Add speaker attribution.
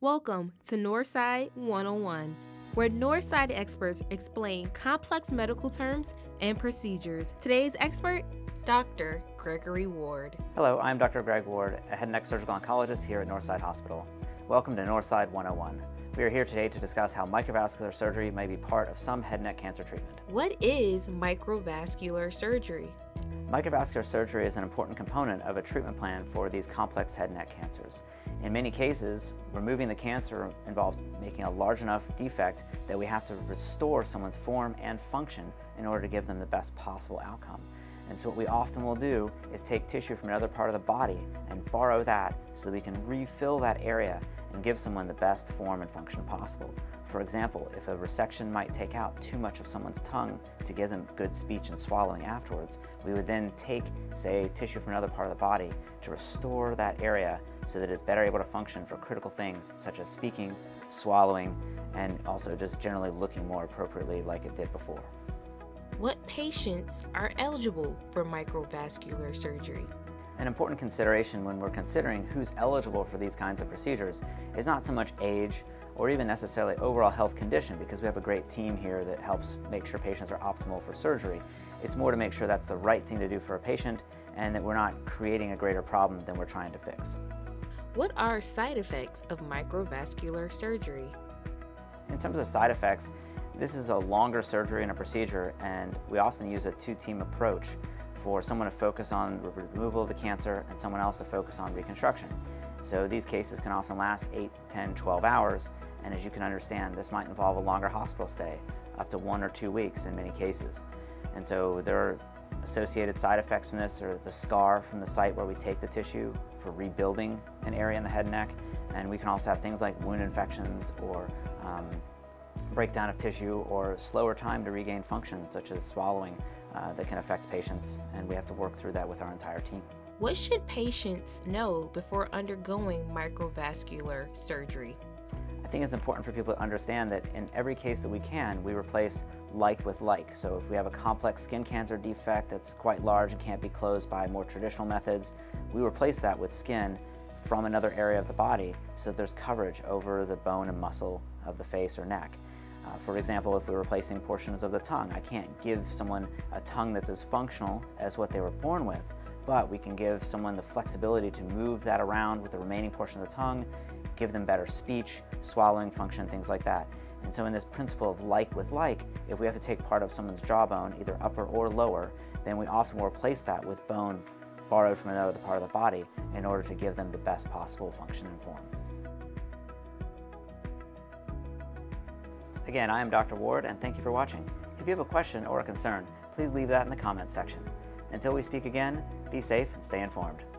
Speaker 1: Welcome to Northside 101, where Northside experts explain complex medical terms and procedures. Today's expert, Dr. Gregory Ward.
Speaker 2: Hello, I'm Dr. Greg Ward, a head and neck surgical oncologist here at Northside Hospital. Welcome to Northside 101. We are here today to discuss how microvascular surgery may be part of some head and neck cancer treatment.
Speaker 1: What is microvascular surgery?
Speaker 2: Microvascular surgery is an important component of a treatment plan for these complex head and neck cancers. In many cases, removing the cancer involves making a large enough defect that we have to restore someone's form and function in order to give them the best possible outcome. And so what we often will do is take tissue from another part of the body and borrow that so that we can refill that area and give someone the best form and function possible. For example, if a resection might take out too much of someone's tongue to give them good speech and swallowing afterwards, we would then take, say, tissue from another part of the body to restore that area so that it's better able to function for critical things such as speaking, swallowing, and also just generally looking more appropriately like it did before.
Speaker 1: What patients are eligible for microvascular surgery?
Speaker 2: An important consideration when we're considering who's eligible for these kinds of procedures is not so much age or even necessarily overall health condition, because we have a great team here that helps make sure patients are optimal for surgery. It's more to make sure that's the right thing to do for a patient and that we're not creating a greater problem than we're trying to fix.
Speaker 1: What are side effects of microvascular surgery?
Speaker 2: In terms of side effects, this is a longer surgery and a procedure, and we often use a two-team approach for someone to focus on removal of the cancer and someone else to focus on reconstruction. So these cases can often last 8, 10, 12 hours, and as you can understand, this might involve a longer hospital stay, up to 1 or 2 weeks in many cases. And so there are associated side effects from this, or the scar from the site where we take the tissue for rebuilding an area in the head and neck, and we can also have things like wound infections or breakdown of tissue or slower time to regain function, such as swallowing, that can affect patients, and we have to work through that with our entire team.
Speaker 1: What should patients know before undergoing microvascular surgery?
Speaker 2: I think it's important for people to understand that in every case that we can, we replace like with like. So if we have a complex skin cancer defect that's quite large and can't be closed by more traditional methods, we replace that with skin from another area of the body so that there's coverage over the bone and muscle of the face or neck. For example, if we're replacing portions of the tongue, I can't give someone a tongue that's as functional as what they were born with, but we can give someone the flexibility to move that around with the remaining portion of the tongue, give them better speech, swallowing function, things like that. And so in this principle of like with like, if we have to take part of someone's jawbone, either upper or lower, then we often will replace that with bone borrowed from another part of the body in order to give them the best possible function and form. Again, I am Dr. Ward, and thank you for watching. If you have a question or a concern, please leave that in the comments section. Until we speak again, be safe and stay informed.